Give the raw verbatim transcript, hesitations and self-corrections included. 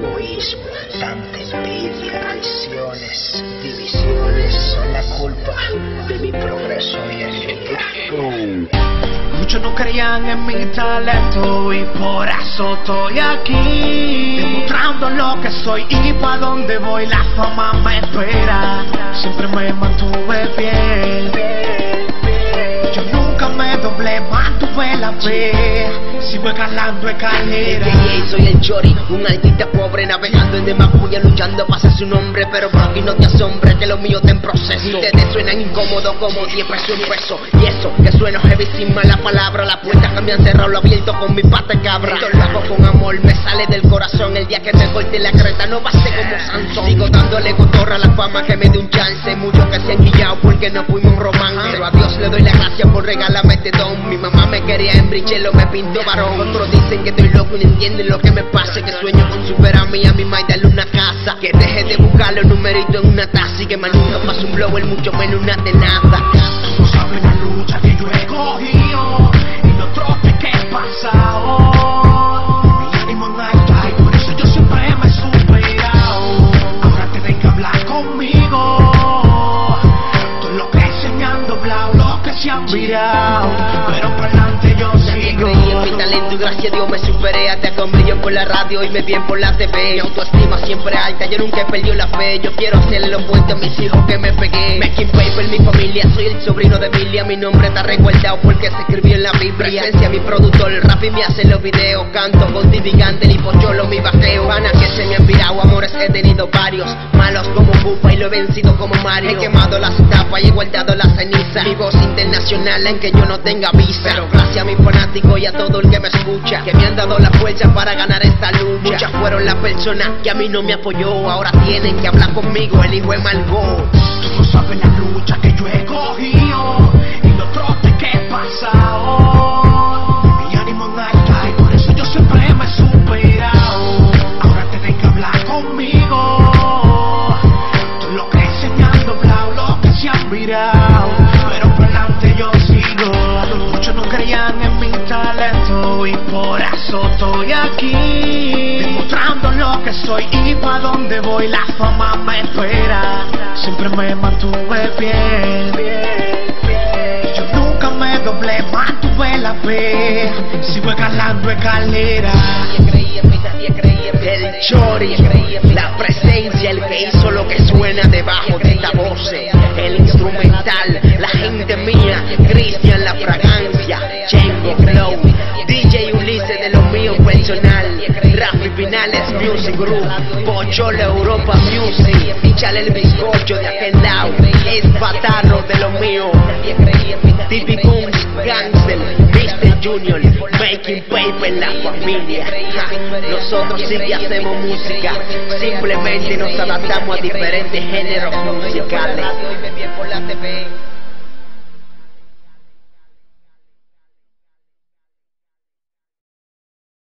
egoísmo, tanta envidia, traiciones, divisiones son la culpa de mi progreso y éxito. Muchos no creían en mi talento y por eso estoy aquí, demostrando lo que soy y pa' donde voy. La fama me espera, siempre me mantuve fiel. Yo nunca me doblé, mantuve la fe, sigo escalando escaleras. Soy el Chori, un artista pobre navegando en demagogia, luchando para hacer su nombre. Pero por aquí no te asombres que lo mío está en proceso. Ustedes suenan incómodos como diez pesos un peso. Y eso, que sueno heavy sin mala palabra. La puerta que me han cerrado lo abierto con mi pata cabra. Esto lo hago con amor, me sale del corazón. El día que me corte la creta no va a ser como Sansón. Sigo dándole cotorra a la fama que me dé un chance. Muchos que se han guillado porque no fuimos un romance. Pero a Dios le doy la gracia por regalarme este don. Mi mamá me quería en brichelo, me pintó varón. Otros dicen que estoy loco y no entienden lo que me pasa. Que sueño con superar a mí, a mi madre darle una casa. Que deje de buscarle un numerito en una taza. Y que más nunca pase un blower, mucho menos una tenaz. Tú sabes la lucha que yo he cogido y los trotes que he pasado. Mi ánimo no está y por eso yo siempre me he superado. Ahora tienen que hablar conmigo. Todo lo que enseñando blau, lo que se han virado. Pero para adelante yo sigo. Creí en mi talento y gracias a Dios me superé. Hasta con brillo por la radio y me bien por la T V. Mi autoestima siempre alta, yo nunca he perdido la fe. Yo quiero hacerle los puentes a mis hijos que me pegué. Making paper, mi familia, soy el sobrino de Emilia. Mi nombre está reguardado porque se escribió en la Biblia. Presencia mi productor, el rap y me hace los videos. Canto con Didi Gante y Pocholo mi bajeo. Panas que se me han virado, amores he tenido varios. Malos como Pupa y lo he vencido como Mario. He quemado las tapas y he guardado la ceniza. Mi voz internacional en que yo no tenga visa. Pero gracias a mis fanáticos y a todo el que me escucha, que me han dado la fuerza para ganar esta lucha. Muchas fueron las personas que a mí no me apoyó. Ahora tienen que hablar conmigo, el hijo de Margot. Tú no sabes la lucha que yo he cogido y los trotes que he pasado. Mi ánimo no está y por eso yo siempre me he superado. Ahora tienen que hablar conmigo. Todo lo que he enseñando blau, lo que se han virado. Pero por delante yo sigo. Muchos no creían en mi talento y por eso estoy aquí, demostrando lo que soy y pa' donde voy. La fama me espera, siempre me mantuve fiel. Yo nunca me doblé, mantuve la fe, sigo escalando escaleras. El Chori, la presencia, el que hizo lo que suena debajo de esta voz. El instrumental, la gente mía, Cristian la fragancia, Chengo Flow, D J Ulises de lo mío personal, Rafi Finales Music Group, Pocholo Europa Music, Échale el bizcocho de aquel lado, es Batarro de lo mío, T V Guns, Gangster, mister Junior, Making Paper, la familia. Ja, nosotros sí que hacemos música, simplemente nos adaptamos a diferentes géneros musicales.